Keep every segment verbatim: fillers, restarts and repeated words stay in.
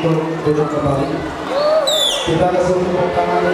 untuk duduk kembali. Kita kasih tepuk tangan.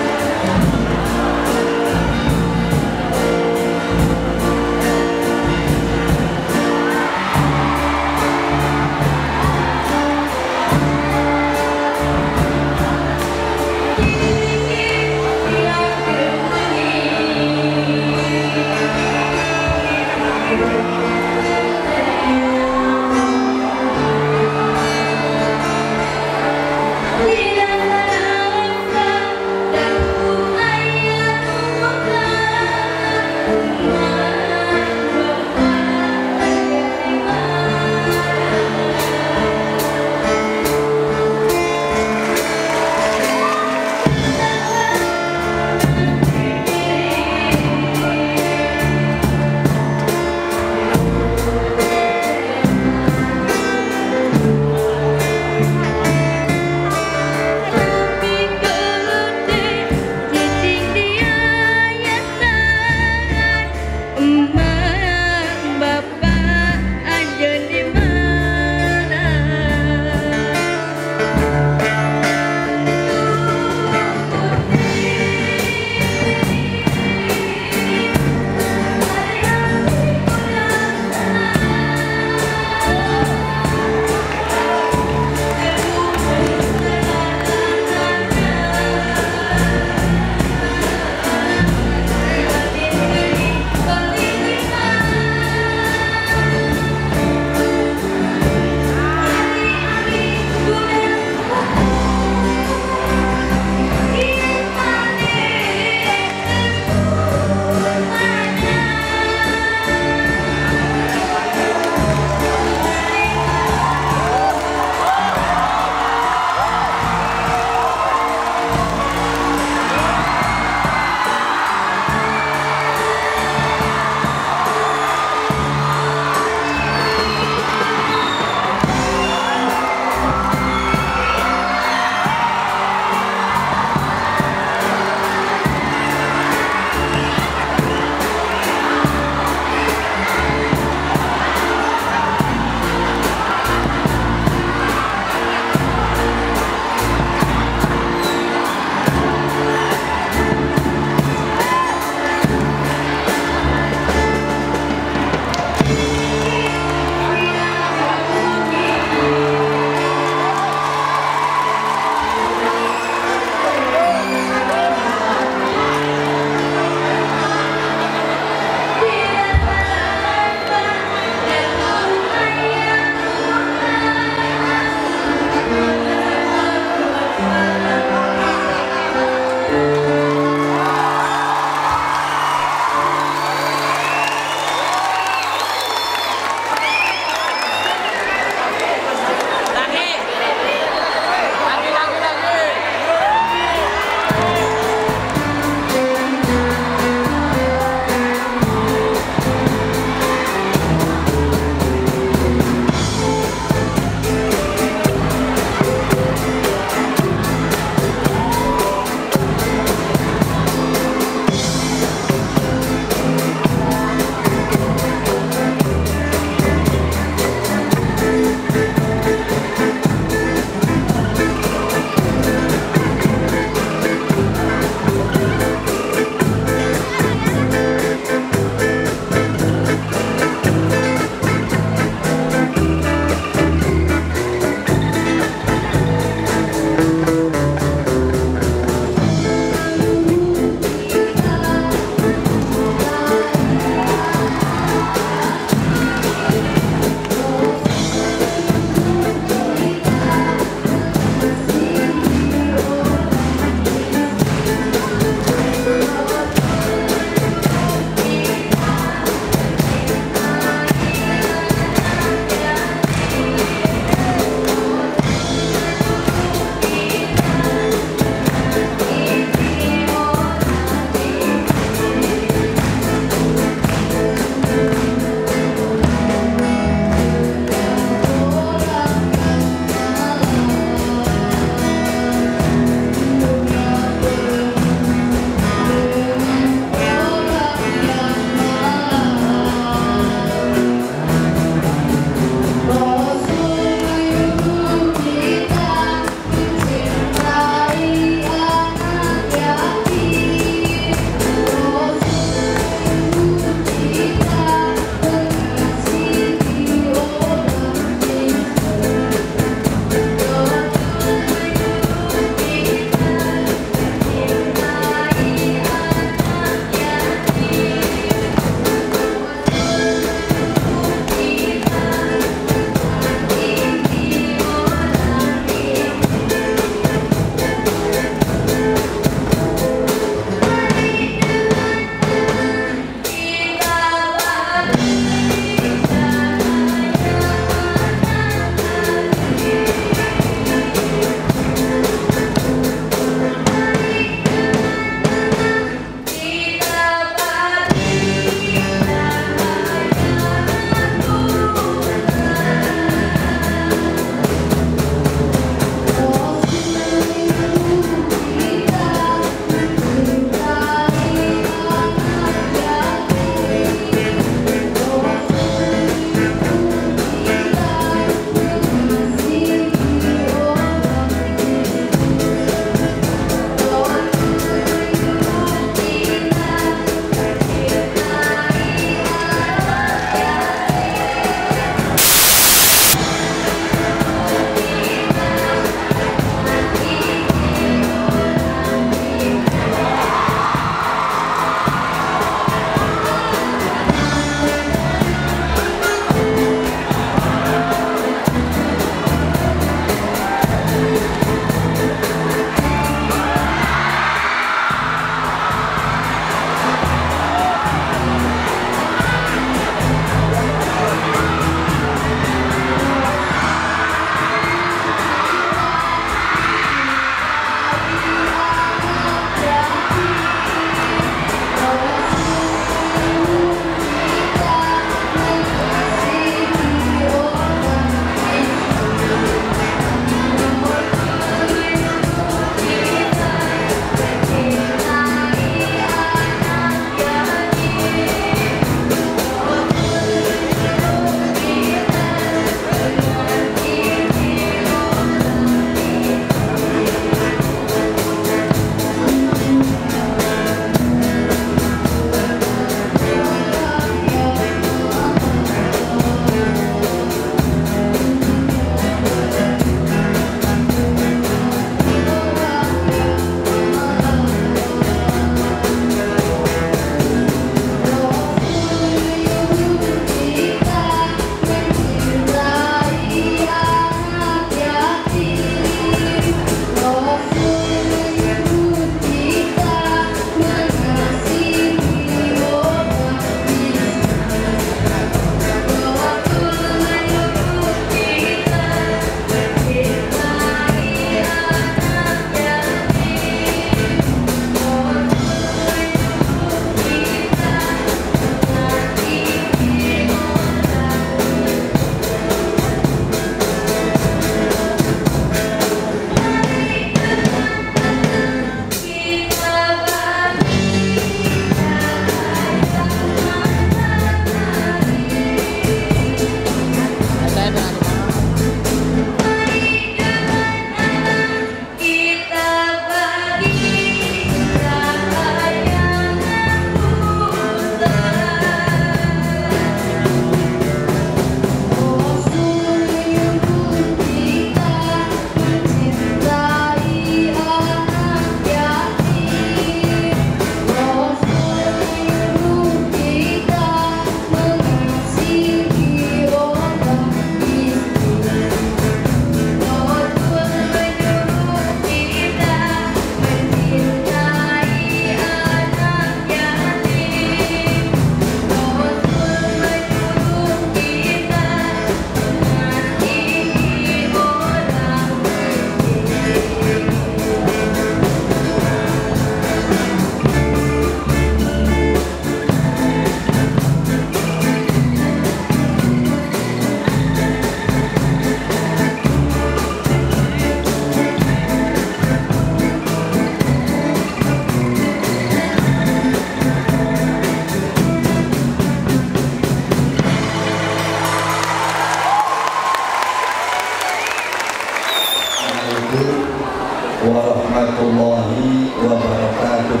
warahmatullahi wabarakatuh.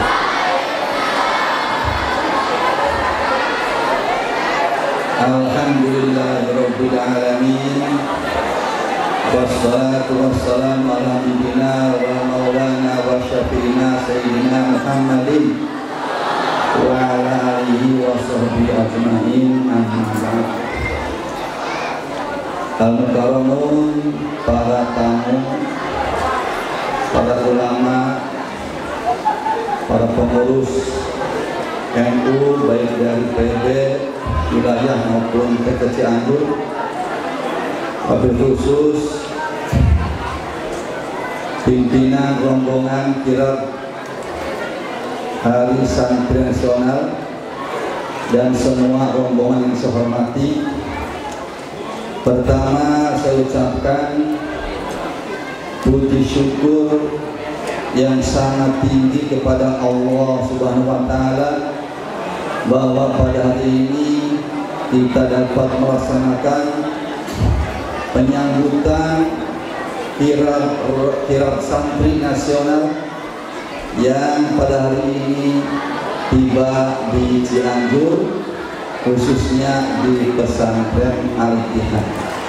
Alhamdulillahirabbil alamin. Wassalatu wassalamu ala nabiyyina wa maulana wa syafi'ina sayyidina Muhammadin wa ala alihi wa sahbihi ajma'in, amma ba'd. Al-Mukarramun, para tamu, para ulama, para pengurus N U baik dari P B wilayah maupun P T Cianjur, wabil khusus pimpinan rombongan kirab Hari Santri Nasional dan semua rombongan yang saya hormati. Pertama, saya ucapkan puji syukur yang sangat tinggi kepada Allah Subhanahu wa Ta'ala bahwa pada hari ini kita dapat melaksanakan penyambutan kirab kirab santri nasional yang pada hari ini tiba di Cianjur, khususnya di pesantren Al-Ittihad.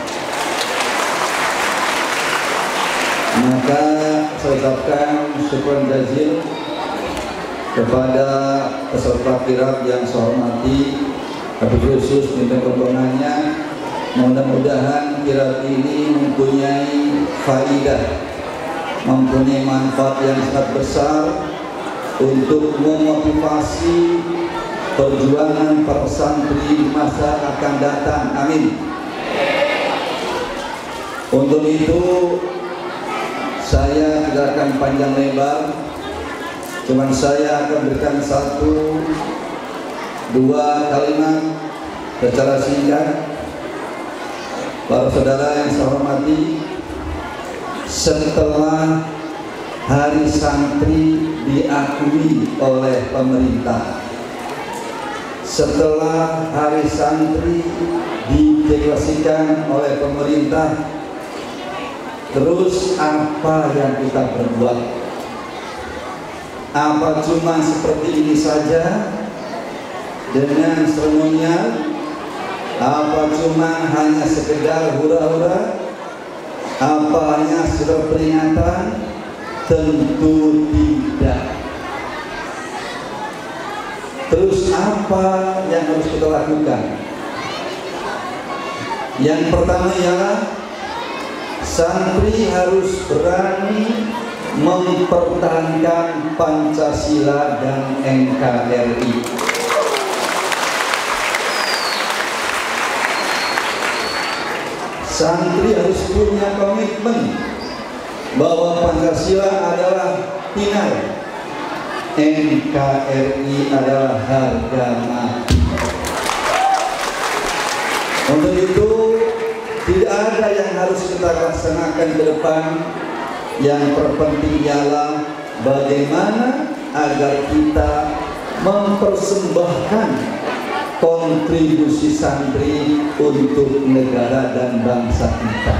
Maka saya ucapkan syukur jazil kepada peserta kirab yang saya hormati, tapi khusus pimpinan rombongannya. Mudah-mudahan kirab ini mempunyai faidah, mempunyai manfaat yang sangat besar untuk memotivasi perjuangan para santri di masa akan datang. Amin. Untuk itu saya tidak akan panjang lebar, cuman saya akan berikan satu dua kalimat secara singkat. Para saudara yang saya hormati, setelah Hari Santri diakui oleh pemerintah, setelah Hari Santri dideklarasikan oleh pemerintah, terus apa yang kita berbuat? Apa cuma seperti ini saja dengan seremonial? Apa cuma hanya sekedar hura-hura? Apa hanya sekedar peringatan? Tentu tidak. Terus apa yang harus kita lakukan? Yang pertama ialah santri harus berani mempertahankan Pancasila dan N K R I. Santri harus punya komitmen bahwa Pancasila adalah final, N K R I adalah harga mati. Untuk itu tidak ada yang harus kita laksanakan ke depan. Yang terpenting ialah bagaimana agar kita mempersembahkan kontribusi santri untuk negara dan bangsa kita.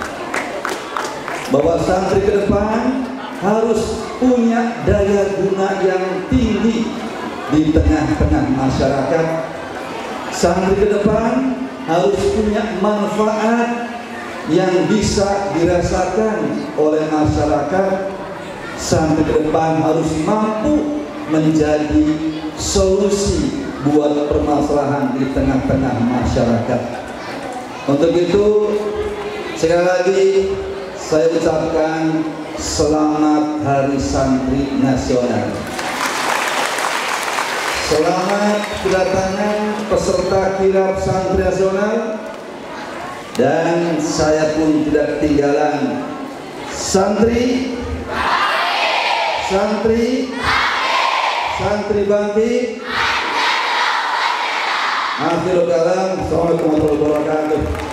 Bahwa santri ke depan harus punya daya guna yang tinggi di tengah-tengah masyarakat. Santri ke depan harus punya manfaat yang bisa dirasakan oleh masyarakat. Santri ke depan harus mampu menjadi solusi buat permasalahan di tengah-tengah masyarakat. Untuk itu sekali lagi saya ucapkan selamat Hari Santri Nasional. Selamat kedatangan peserta kirab Santri Nasional. Dan saya pun tidak ketinggalan. Santri Santri Santri bangkit. Akhirul kalam. Assalamualaikum warahmatullahi wabarakatuh.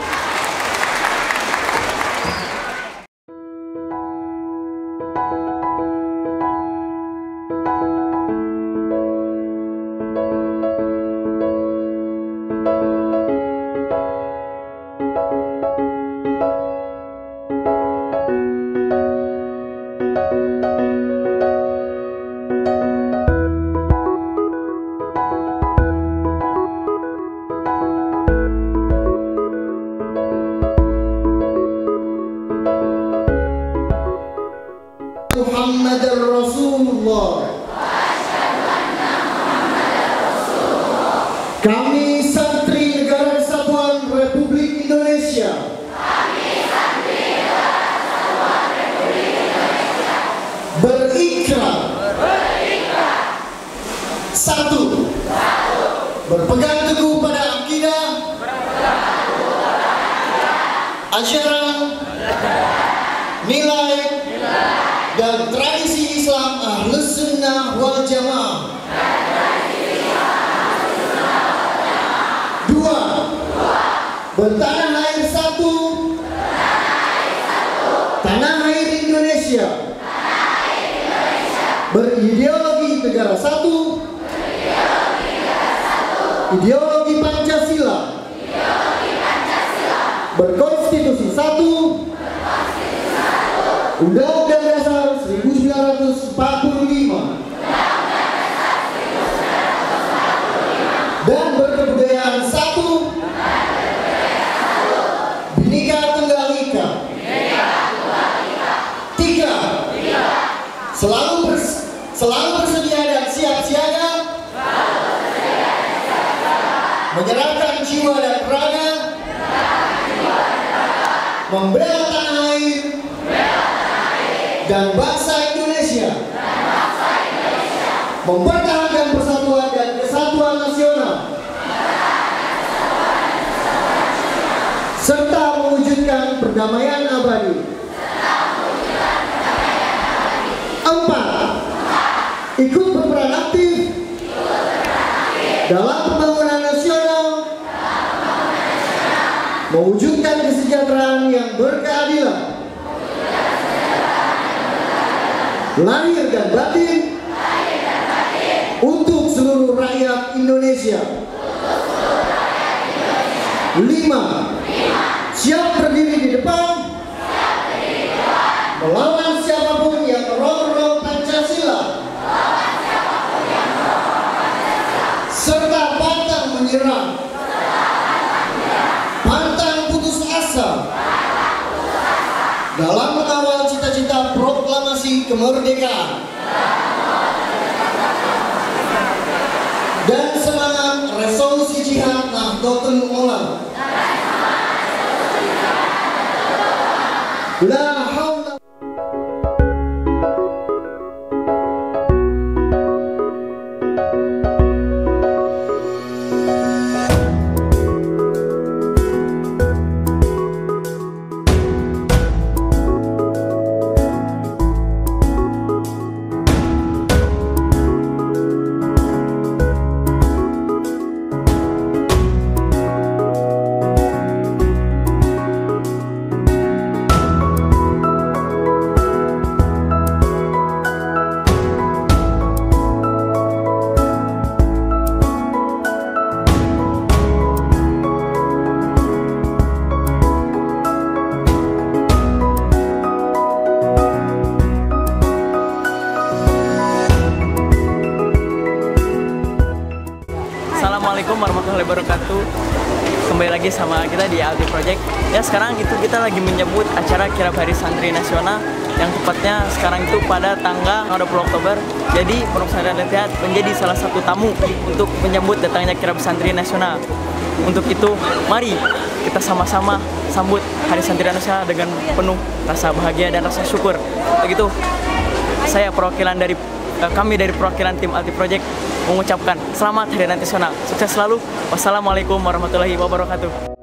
Muhammadar Rasulullah. Kami santri Negara Kesatuan Republik Indonesia berikrar satu, berpegang teguh pada akidah, ajaran, nilai, dan tradisi Islam Ahlus Sunnah wal Jamaah. Dua, bertanah air satu, tanah air Indonesia, berideologi negara satu, ideologi Pancasila, berkonstitusi satu, Undang-Undang Dasar seribu sembilan ratus empat puluh lima, dan berkebudayaan satu, Bhinneka Tunggal Ika. Tiga, selalu bers selalu bersedia dan siap siaga menyerahkan jiwa dan raga membela tanah air dan bangsa Indonesia, mempertahankan persatuan dan kesatuan nasional, serta mewujudkan perdamaian abadi. Empat, ikut berperan aktif dalam pembangunan nasional, mewujudkan kesejahteraan yang berkeadilan, lahir dan batin untuk seluruh rakyat Indonesia. Lima, siap berdiri di depan melawan siapapun yang merongrong Pancasila, serta pantang menyerah, pantang putus asa dalam mengawal cita-cita proklamasi kemerdekaan dan semangat resolusi jihad Nahdlatul Ulama. La haula. Assalamualaikum warahmatullahi wabarakatuh. Kembali lagi sama kita di Alti Project. Ya, sekarang itu kita lagi menyambut acara Kirab Hari Santri Nasional yang tepatnya sekarang itu pada tanggal dua puluh Oktober. Jadi Pondok Pesantren Al-Ittihad menjadi salah satu tamu untuk menyambut datangnya Kirab Santri Nasional. Untuk itu, mari kita sama-sama sambut Hari Santri Nasional dengan penuh rasa bahagia dan rasa syukur. Begitu, saya perwakilan dari kami dari perwakilan tim Alti Project mengucapkan selamat Hari Nasional. Sukses selalu. Wassalamualaikum warahmatullahi wabarakatuh.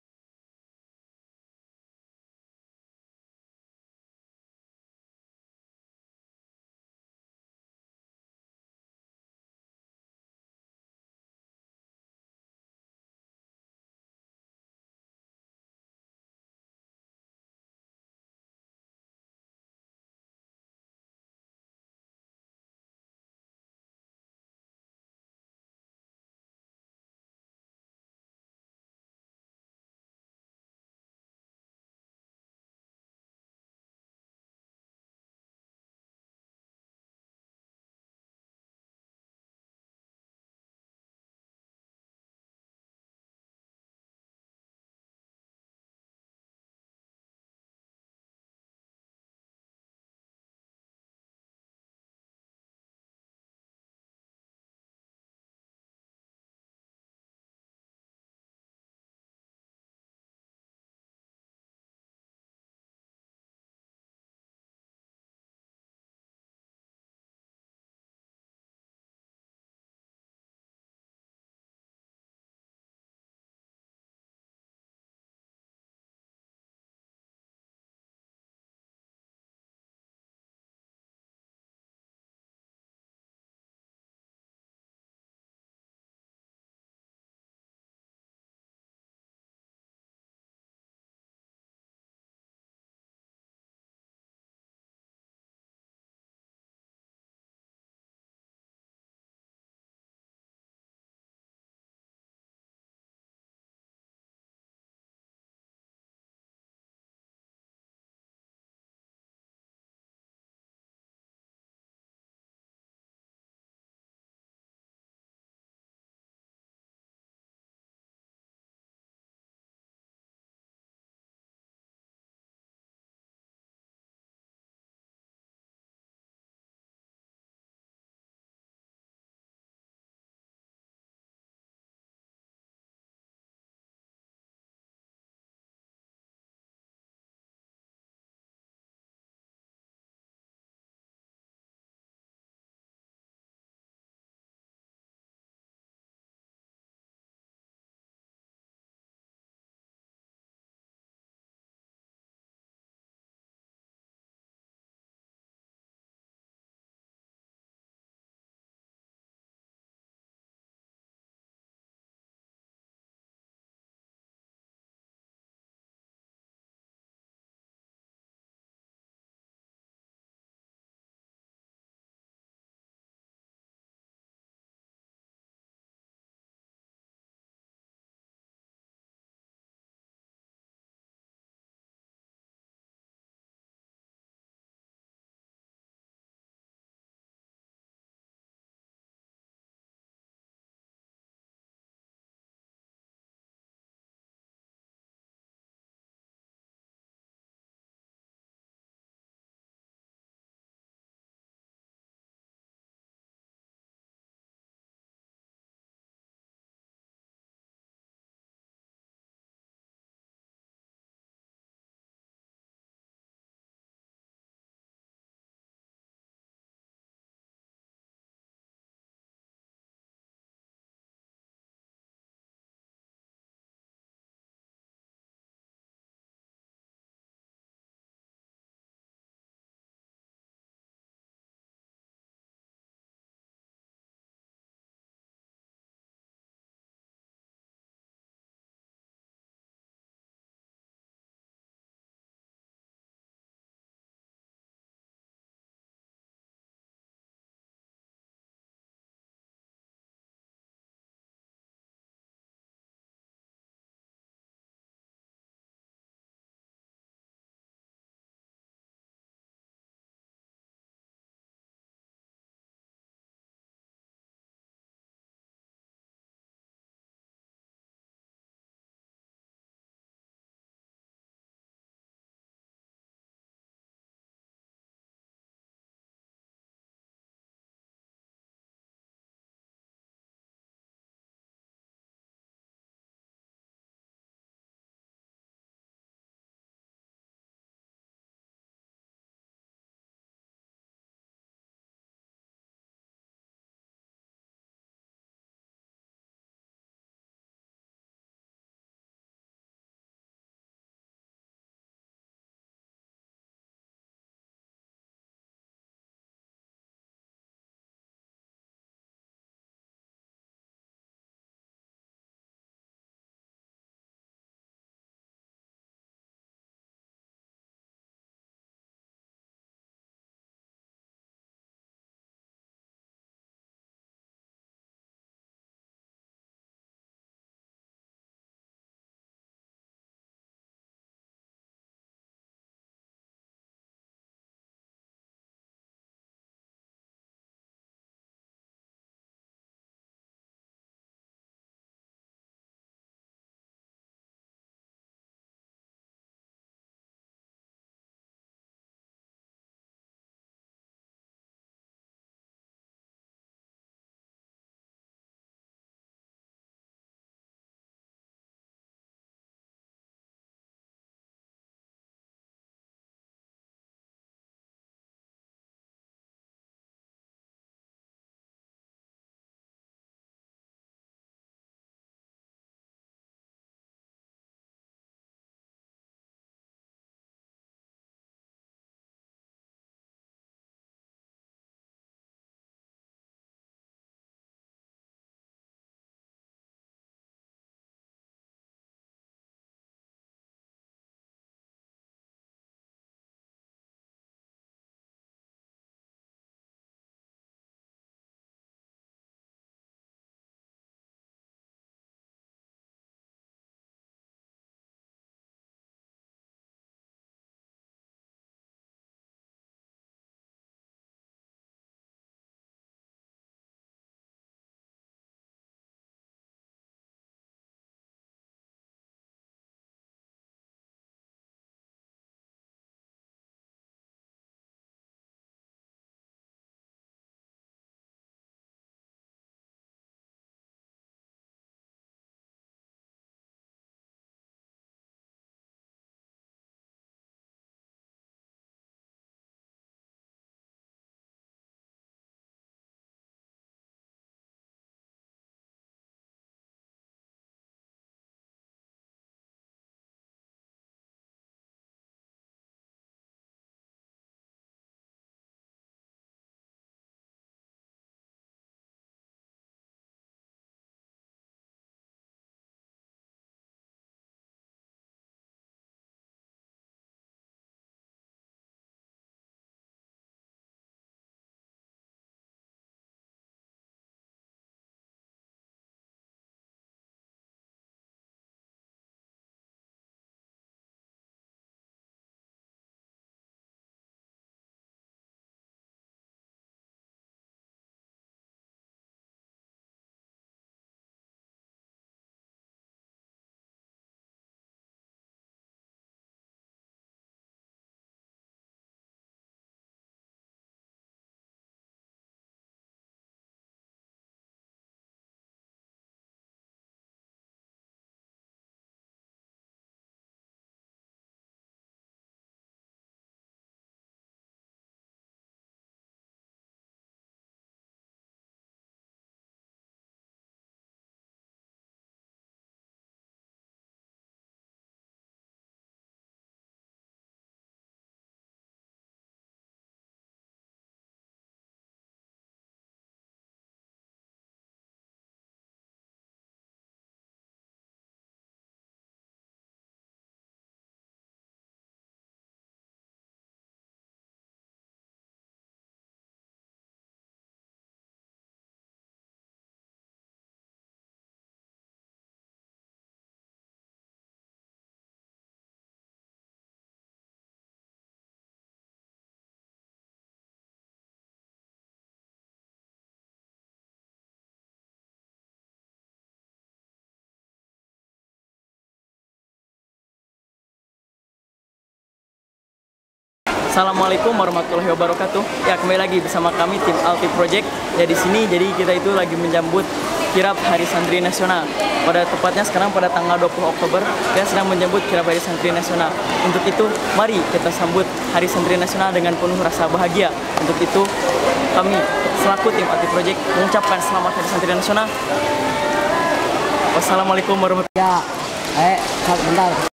Assalamualaikum warahmatullahi wabarakatuh. Ya, kembali lagi bersama kami tim Alti Project. Ya, di sini jadi kita itu lagi menyambut kirab Hari Santri Nasional. Pada tepatnya sekarang pada tanggal dua puluh Oktober, kita sedang menyambut kirab Hari Santri Nasional. Untuk itu, mari kita sambut Hari Santri Nasional dengan penuh rasa bahagia. Untuk itu, kami selaku tim Alti Project mengucapkan selamat Hari Santri Nasional. Wassalamualaikum warahmatullahi wabarakatuh. Ya, eh, bentar.